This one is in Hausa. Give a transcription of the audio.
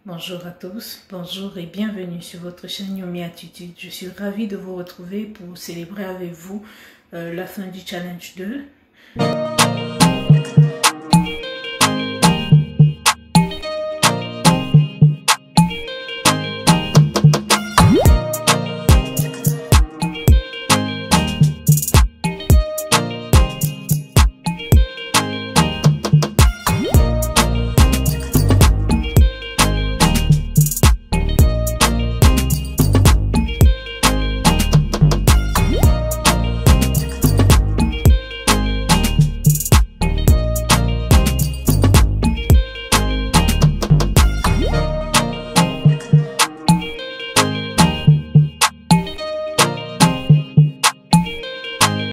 Bonjour à tous, bonjour et bienvenue sur votre chaîne Yomi Attitude. Je suis ravie de vous retrouver pour célébrer avec vous la fin du challenge 2.